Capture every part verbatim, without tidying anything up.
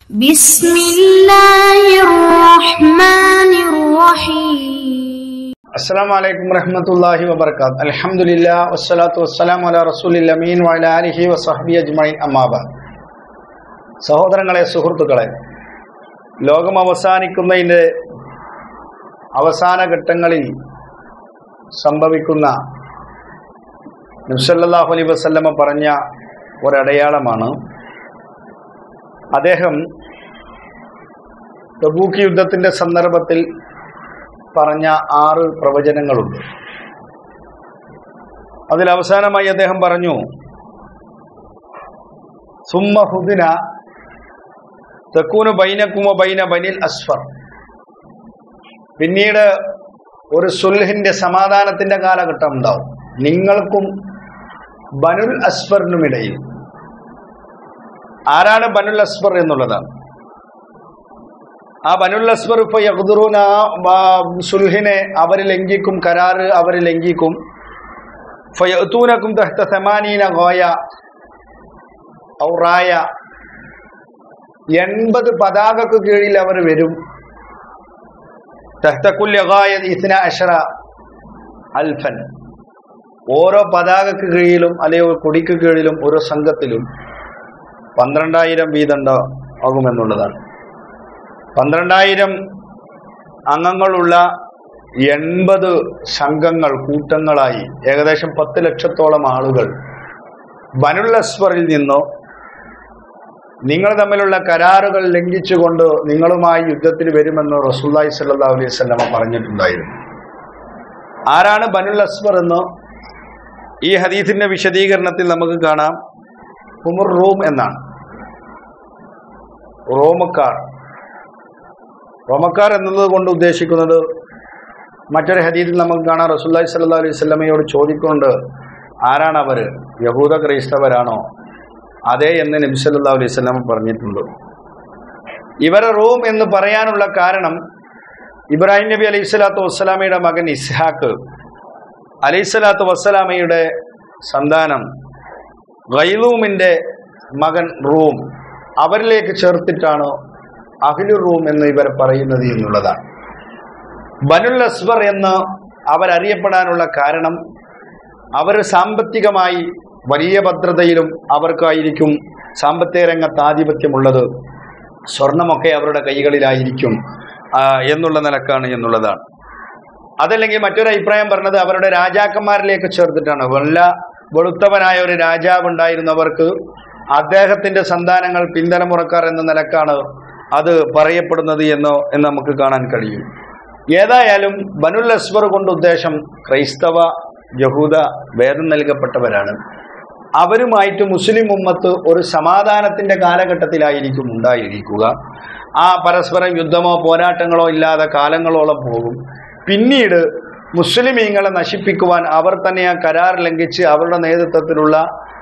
Bismillahirrahmanirrahim. Assalamu alaikum warahmatullahi wabarakatuh. Alhamdulillah wassalatu wassalamu ala rasulil amin wa ala alihi wa sahbihi ajma'in amma ba'd. സഹോദരങ്ങളെ, സുഹൃത്തുക്കളെ, ലോകം അവസാനിക്കുന്നതിൻ്റെ അവസാന ഘട്ടങ്ങളിൽ സംഭവിക്കുന്ന നബി സല്ലല്ലാഹു അലൈഹി വസല്ലമ പറഞ്ഞ ഒരടയാളമാണ്. അദ്ദേഹം തബൂക്ക് യുദ്ധത്തിൻ്റെ സന്ദർഭത്തിൽ പറഞ്ഞ ആറ് പ്രവചനങ്ങളുണ്ട്. അതിൽ അവസാനമായി അദ്ദേഹം പറഞ്ഞു, സുമ്മ ഹുദിന തക്കൂനു ബൈനക്കും ബൈന ബനിൽ അസ്ഫർ. പിന്നീട് ഒരു സുൽഹിന്റെ സമാധാനത്തിന്റെ കാലഘട്ടം ഉണ്ടാവും നിങ്ങൾക്കും ബനുൽ അസ്ഫറിനുമിടയിൽ. ആരാണ് ബനുൽ അസ്ഫർ എന്നുള്ളതാണ്. ആ ബനുൽ അസ്ഫർ ഇപ്പൊ യഖ്ദുറൂന സുൽഹിനെ അവർ ലംഘിക്കും, കരാറ് അവർ ലംഘിക്കും. ഫയഅതൂനകും തഹ്ത സമാനീന ഗായ ഔ റായ, എൺപത് പതാകക്ക് കീഴിൽ അവർ വരും. തഹ്ത കുല്ലി ഗായ ഇസ്ന അശറ അൽഫൻ, ഓരോ പതാകക്ക് കീഴിലും അല്ലെങ്കിൽ കൊടിക്ക് കീഴിലും ഓരോ സംഘത്തിലും പന്ത്രണ്ടായിരം വീതമുണ്ടാകുമെന്നുള്ളതാണ്. പന്ത്രണ്ടായിരം അംഗങ്ങളുള്ള എൺപത് സംഘങ്ങൾ കൂട്ടങ്ങളായി ഏകദേശം പത്ത് ലക്ഷത്തോളം ആളുകൾ ബനുൽ അസ്ഫറിൽ നിന്നോ നിങ്ങൾ തമ്മിലുള്ള കരാറുകൾ ലംഘിച്ചുകൊണ്ട് നിങ്ങളുമായി യുദ്ധത്തിന് വരുമെന്ന് റസൂലുള്ളാഹി സ്വല്ലല്ലാഹു അലൈഹി വസല്ലമ പറഞ്ഞിട്ടുണ്ടായിരുന്നു. ആരാണ് ബനുൽ അസ്ഫർ എന്ന് ഈ ഹദീസിന്റെ വിശദീകരണത്തിൽ നമുക്ക് കാണാം. ഹുമുർ റൂം എന്നാണ്. റോമക്കാർ. റോമക്കാർ എന്നത് കൊണ്ട് ഉദ്ദേശിക്കുന്നത് മറ്റൊരു ഹദീസിൽ നമുക്ക് കാണാം. റസൂലുള്ളാഹി സ്വല്ലല്ലാഹു അലൈഹി വസല്ലമയോട് ചോദിക്കൊണ്ട്, ആരാണ് അവർ? യഹൂദ ക്രൈസ്തവരാണോ? അതെ എന്ന് നബി സല്ലല്ലാഹു അലൈഹി വസല്ലം പറഞ്ഞിട്ടുണ്ട്. ഇവരെ റൂം എന്ന് പറയാനുള്ള കാരണം, ഇബ്രാഹിം നബി അലൈഹി സ്വലാത്തു വസ്സലാമയുടെ മകൻ ഇസ്ഹാഖ് അലൈഹി സ്വലാത്തു വസ്സലാമയുടെ സന്താനം ഗൈലൂമിന്റെ മകൻ റൂം, അവരിലേക്ക് ചേർത്തിട്ടാണ് അഹ്ലു റൂം എന്ന് ഇവർ പറയുന്നത് എന്നുള്ളതാണ്. ബനുൽ അസ്ഫർ എന്ന് അവരറിയപ്പെടാനുള്ള കാരണം, അവർ സാമ്പത്തികമായി വലിയ ഭദ്രതയിലും അവർക്കായിരിക്കും സാമ്പത്തിക രംഗത്ത് ആധിപത്യമുള്ളത്, സ്വർണമൊക്കെ അവരുടെ കൈകളിലായിരിക്കും എന്നുള്ള നിലക്കാണ് എന്നുള്ളതാണ്. അതല്ലെങ്കിൽ മറ്റൊരു അഭിപ്രായം പറഞ്ഞത് അവരുടെ രാജാക്കന്മാരിലേക്ക് ചേർത്തിട്ടാണ്. വല്ല വെളുത്തവനായ ഒരു രാജാവ് ഉണ്ടായിരുന്നവർക്ക് അദ്ദേഹത്തിന്റെ സന്താനങ്ങൾ പിന്തലമുറക്കാർ എന്ന നിലക്കാണ് അത് പറയപ്പെടുന്നത് എന്നോ എന്ന് നമുക്ക് കാണാൻ കഴിയും. ഏതായാലും ബനുൽ അസ്ഫർ കൊണ്ട് ഉദ്ദേശം ക്രൈസ്തവ യഹൂദ വേദം നൽകപ്പെട്ടവരാണ്. അവരുമായിട്ട് മുസ്ലിം ഉമ്മത്ത് ഒരു സമാധാനത്തിന്റെ കാലഘട്ടത്തിലായിരിക്കും ഉണ്ടായിരിക്കുക. ആ പരസ്പരം യുദ്ധമോ പോരാട്ടങ്ങളോ ഇല്ലാതെ കാലങ്ങളോളം പോകും. പിന്നീട് മുസ്ലിമീങ്ങളെ നശിപ്പിക്കുവാൻ അവർ തന്നെ ആ കരാർ ലംഘിച്ച് അവരുടെ നേതൃത്വത്തിലുള്ള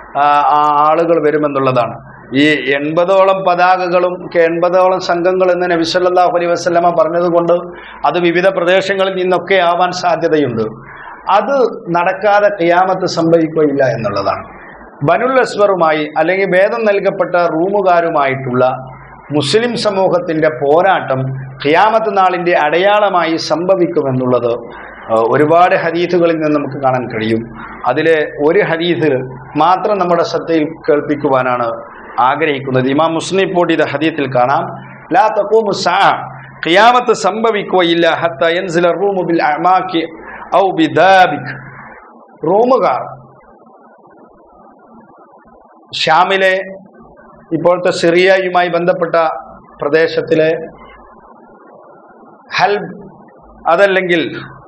ആളുകൾ വരുമെന്നുള്ളതാണ്. ഈ എൺപതോളം പതാകകളും എൺപതോളം സംഘങ്ങൾ എന്ന് നബി സല്ലല്ലാഹു അലൈഹി വസല്ലമ പറഞ്ഞതുകൊണ്ട് അത് വിവിധ പ്രദേശങ്ങളിൽ നിന്നൊക്കെ ആവാൻ സാധ്യതയുണ്ട്. അത് നടക്കാതെ ഖിയാമത്ത് സംഭവിക്കുകയില്ല എന്നുള്ളതാണ്. ബനുൽ അസ്ഫറുമായി അല്ലെങ്കിൽ വേദം നൽകപ്പെട്ട റൂമുകാരുമായിട്ടുള്ള മുസ്ലിം സമൂഹത്തിന്റെ പോരാട്ടം ഖിയാമത്ത് നാളിന്റെ അടയാളമായി സംഭവിക്കുമെന്നുള്ളത് ഒരുപാട് ഹദീസുകളിൽ നിന്ന് നമുക്ക് കാണാൻ കഴിയും. അതിലെ ഒരു ഹദീസ് മാത്രം നമ്മുടെ ശ്രദ്ധയിൽ കേൾപ്പിക്കുവാനാണ് ആഗ്രഹിക്കുന്നത്. ഇമാം മുസ്ലിം റിപ്പോർട്ട് ഹദീസിൽ കാണാം, ലാ തഖൂമു സഅ, ഖിയാമത്ത് സംഭവിക്കുകയില്ല ഹത്ത യൻസില റൂമു ബിൽ അമാകി ഔ ബിദാബിക്. റൂമുകാർ ഷാമിലെ ഇപ്പോഴത്തെ സിറിയയുമായി ബന്ധപ്പെട്ട പ്രദേശത്തിലെ ഹൽബ് അതല്ലെങ്കിൽ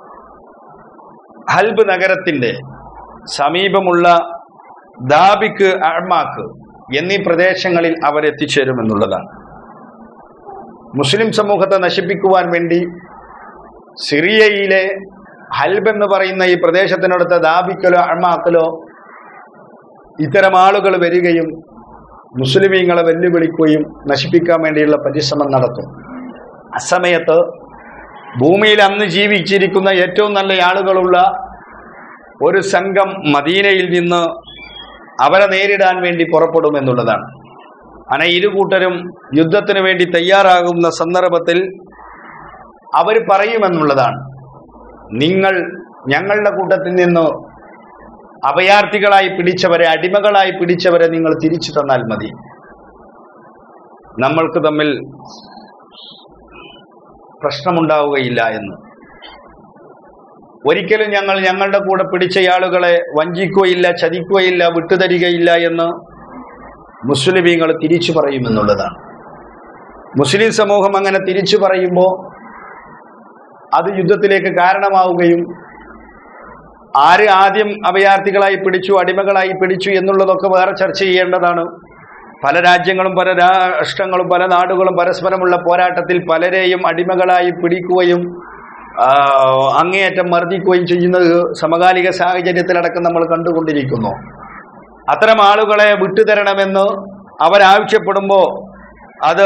ഹൽബ് നഗരത്തിന്റെ സമീപമുള്ള ദാബിക്ക്, അഅ്മാക്ക് എന്നീ പ്രദേശങ്ങളിൽ അവരെത്തിച്ചേരുമെന്നുള്ളതാണ്. മുസ്ലിം സമൂഹത്തെ നശിപ്പിക്കുവാൻ വേണ്ടി സിറിയയിലെ ഹൽബ് എന്ന് പറയുന്ന ഈ പ്രദേശത്തിനടുത്ത ദാബിക്കലോ അഅ്മാക്കിലോ ഇത്തരം ആളുകൾ വരികയും മുസ്ലിമീങ്ങളെ വെല്ലുവിളിക്കുകയും നശിപ്പിക്കാൻ വേണ്ടിയുള്ള പരിശ്രമം നടത്തും. അസമയത്ത് ഭൂമിയിൽ അന്ന് ജീവിച്ചിരിക്കുന്ന ഏറ്റവും നല്ല ആളുകളുള്ള ഒരു സംഘം മദീനയിൽ നിന്ന് അവരെ നേരിടാൻ വേണ്ടി പുറപ്പെടുമെന്നുള്ളതാണ്. അങ്ങനെ ഇരു കൂട്ടരും യുദ്ധത്തിന് വേണ്ടി തയ്യാറാകുന്ന സന്ദർഭത്തിൽ അവർ പറയുമെന്നുള്ളതാണ്, നിങ്ങൾ ഞങ്ങളുടെ കൂട്ടത്തിൽ നിന്ന് അഭയാർത്ഥികളായി പിടിച്ചവരെ, അടിമകളായി പിടിച്ചവരെ നിങ്ങൾ തിരിച്ചു തന്നാൽ മതി, നമ്മൾക്ക് തമ്മിൽ പ്രശ്നമുണ്ടാവുകയില്ല എന്ന്. ഒരിക്കലും ഞങ്ങൾ ഞങ്ങളുടെ കൂടെ പിടിച്ചയാളുകളെ വഞ്ചിക്കുകയില്ല, ചതിക്കുകയില്ല, വിട്ടുതരികയില്ല എന്ന് മുസ്ലിമീങ്ങൾ തിരിച്ചു പറയുമെന്നുള്ളതാണ്. മുസ്ലിം സമൂഹം അങ്ങനെ തിരിച്ചു പറയുമ്പോൾ അത് യുദ്ധത്തിലേക്ക് കാരണമാവുകയും ആര് ആദ്യം അഭയാർത്ഥികളായി പിടിച്ചു, അടിമകളായി പിടിച്ചു എന്നുള്ളതൊക്കെ വേറെ ചർച്ച ചെയ്യേണ്ടതാണ്. പല രാജ്യങ്ങളും പല രാഷ്ട്രങ്ങളും പല നാടുകളും പരസ്പരമുള്ള പോരാട്ടത്തിൽ പലരെയും അടിമകളായി പിടിക്കുകയും അങ്ങേയറ്റം മർദ്ദിക്കുകയും ചെയ്യുന്നത് സമകാലിക സാഹചര്യത്തിലടക്കം നമ്മൾ കണ്ടുകൊണ്ടിരിക്കുന്നു. അത്തരം ആളുകളെ വിട്ടുതരണമെന്ന് അവരാവശ്യപ്പെടുമ്പോൾ അത്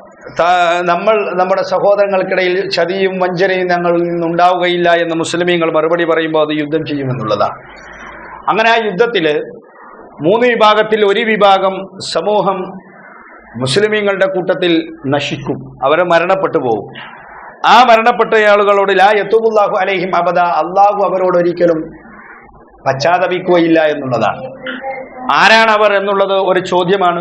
നമ്മൾ നമ്മുടെ സഹോദരങ്ങൾക്കിടയിൽ ചതിയും വഞ്ചനയും ഞങ്ങളിൽ നിന്നുണ്ടാവുകയില്ല എന്ന് മുസ്ലിമീങ്ങൾ മറുപടി പറയുമ്പോൾ അത് യുദ്ധം ചെയ്യുമെന്നുള്ളതാണ്. അങ്ങനെ ആ യുദ്ധത്തിൽ മൂന്ന് വിഭാഗത്തിൽ ഒരു വിഭാഗം സമൂഹം മുസ്ലിമീങ്ങളുടെ കൂട്ടത്തിൽ നശിക്കും, അവരെ മരണപ്പെട്ടു പോകും. ആ മരണപ്പെട്ട ആളുകളോട് ലാ യതൂബുല്ലാഹു അലൈഹിം അബദ, അള്ളാഹു അവരോട് ഒരിക്കലും പശ്ചാത്തപിക്കുകയില്ല എന്നുള്ളതാണ്. ആരാണ് അവർ എന്നുള്ളത് ഒരു ചോദ്യമാണ്.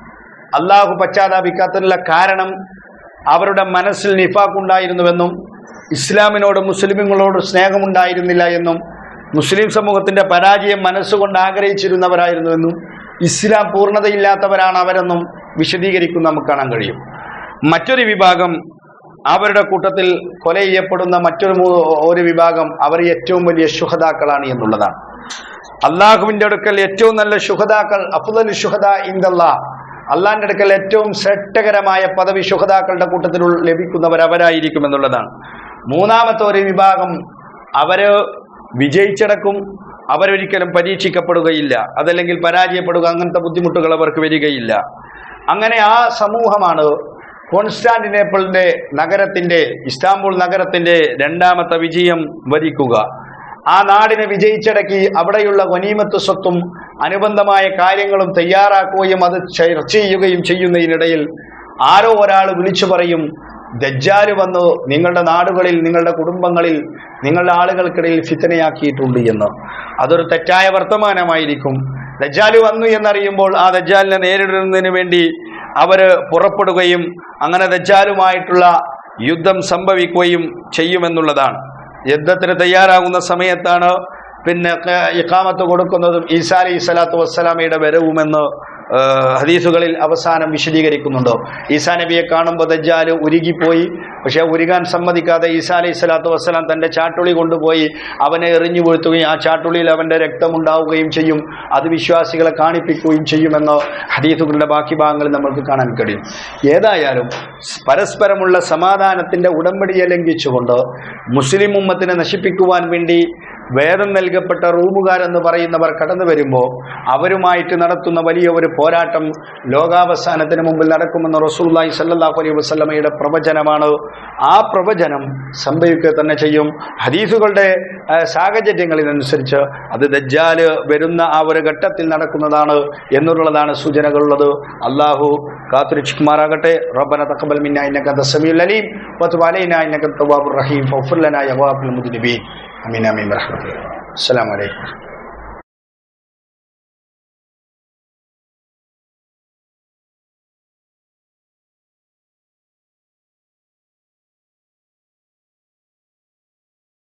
അള്ളാഹു പശ്ചാത്താപിക്കാത്തതിനുള്ള കാരണം അവരുടെ മനസ്സിൽ നിഫാഖുണ്ടായിരുന്നുവെന്നും ഇസ്ലാമിനോട് മുസ്ലിമുകളോട് സ്നേഹമുണ്ടായിരുന്നില്ല എന്നും മുസ്ലിം സമൂഹത്തിന്റെ പരാജയം മനസ്സുകൊണ്ട് ആഗ്രഹിച്ചിരുന്നവരായിരുന്നുവെന്നും ഇസ്ലാം പൂർണ്ണതയില്ലാത്തവരാണ് അവരെന്നും വിശദീകരിക്കുന്ന നമുക്ക് കാണാൻ കഴിയും. മറ്റൊരു വിഭാഗം അവരുടെ കൂട്ടത്തിൽ കൊല ചെയ്യപ്പെടുന്ന മറ്റൊരു ഒരു വിഭാഗം അവർ ഏറ്റവും വലിയ ശുഹദാക്കളാണ് എന്നുള്ളതാണ്. അള്ളാഹുവിന്റെ അടുക്കൽ ഏറ്റവും നല്ല ശുഹദാക്കൾ, അഫ്ളലു ശുഹദാ ഇൻദല്ലാഹ്, അള്ളാഹിന്റെ അടുക്കൽ ഏറ്റവും ശ്രേഷ്ഠകരമായ പദവി ശുഹദാക്കളുടെ കൂട്ടത്തിൽ ലഭിക്കുന്നവർ അവരായിരിക്കും എന്നുള്ളതാണ്. മൂന്നാമത്തെ ഒരു വിഭാഗം അവര് വിജയിച്ചടക്കും, അവരൊരിക്കലും പരീക്ഷിക്കപ്പെടുകയില്ല, അതല്ലെങ്കിൽ പരാജയപ്പെടുക, അങ്ങനത്തെ ബുദ്ധിമുട്ടുകൾ അവർക്ക് വരികയില്ല. അങ്ങനെ ആ സമൂഹമാണ് കോൺസ്റ്റാന്റിനോപ്പിളിന്റെ നഗരത്തിന്റെ, ഇസ്താംബുൾ നഗരത്തിന്റെ രണ്ടാമത്തെ വിജയം വരിക്കുക. ആ നാടിനെ വിജയിച്ചടക്കി അവിടെയുള്ള ഗനീമത്ത് സ്വത്തും അനുബന്ധമായ കാര്യങ്ങളും തയ്യാറാക്കുകയും അത് ചർച്ച ചെയ്യുകയും ചെയ്യുന്നതിനിടയിൽ ആരോ ഒരാൾ വിളിച്ചു പറയും, ദജ്ജാല് വന്ന് നിങ്ങളുടെ നാടുകളിൽ, നിങ്ങളുടെ കുടുംബങ്ങളിൽ, നിങ്ങളുടെ ആളുകൾക്കിടയിൽ ഫിത്നയാക്കിയിട്ടുണ്ട് എന്ന്. അതൊരു തെറ്റായ വർത്തമാനമായിരിക്കും. ദജ്ജാല് വന്നു എന്നറിയുമ്പോൾ ആ ദജ്ജാലിനെ നേരിടുന്നതിന് വേണ്ടി അവര് പുറപ്പെടുകയും അങ്ങനെ ദജ്ജാലുമായിട്ടുള്ള യുദ്ധം സംഭവിക്കുകയും ചെയ്യുമെന്നുള്ളതാണ്. യുദ്ധത്തിന് തയ്യാറാകുന്ന സമയത്താണ് പിന്നെ ഇഖാമത്ത് കൊടുക്കുന്നതും ഈസാ അലൈഹി സ്വലാത്തു വസ്സലാമയുടെ വരവുമെന്ന് ഹദീസുകളിൽ അവസാനം വിശദീകരിക്കുന്നുണ്ട്. ഈസാ നബിയെ കാണുമ്പോൾ ദജ്ജാല് ഉരുകിപ്പോയി. പക്ഷെ ഉരുകാൻ സമ്മതിക്കാതെ ഈസാ അലൈഹി സ്വലാത്തു വസ്സലാം തൻ്റെ ചാട്ടുളി കൊണ്ടുപോയി അവനെ എറിഞ്ഞു വീഴ്ത്തുകയും ആ ചാട്ടുളിയിൽ അവൻ്റെ രക്തമുണ്ടാവുകയും ചെയ്യും. അത് വിശ്വാസികളെ കാണിപ്പിക്കുകയും ചെയ്യുമെന്ന് ഹദീസുകളുടെ ബാക്കി ഭാഗങ്ങളിൽ നമുക്ക് കാണാൻ കഴിയും. ഏതായാലും പരസ്പരമുള്ള സമാധാനത്തിൻ്റെ ഉടമ്പടിയെ ലംഘിച്ചുകൊണ്ട് മുസ്ലിം ഉമ്മത്തിനെ നശിപ്പിക്കുവാൻ വേണ്ടി വേദം നൽകപ്പെട്ട റൂമുകാരെന്ന് പറയുന്നവർ കടന്നു വരുമ്പോൾ അവരുമായിട്ട് നടത്തുന്ന വലിയ ഒരു പോരാട്ടം ലോകാവസാനത്തിന് മുമ്പിൽ നടക്കുമെന്ന് റസൂലുള്ളാഹി സ്വല്ലല്ലാഹു അലൈഹി വസല്ലമയുടെ പ്രവചനമാണ്. ആ പ്രവചനം സംഭവിക്കുക തന്നെ ചെയ്യും. ഹദീസുകളുടെ സാഹചര്യങ്ങളിനനുസരിച്ച് അത് ദജ്ജാല് വരുന്ന ആ ഒരു ഘട്ടത്തിൽ നടക്കുന്നതാണ് എന്നുള്ളതാണ് സൂചനകളുള്ളത്. അള്ളാഹു കാത്തുരക്ഷിക്കുമാറാകട്ടെ. റബ്ബന തഖബ്ബൽ മിന്നാ ഇന്നക അൻതസ് സമീഉൽ അലീം വതുബ് അലൈനാ ഇന്നക അൻതത് തവ്വാബുർ റഹീം ഫഗ്ഫിർ ലനാ യാ ഗാഫിറൽ മുദ്നിബീൻ. ആമീൻ ആമീൻ ബിറഹ്മതിക. അസ്സലാമു അലൈക്കും.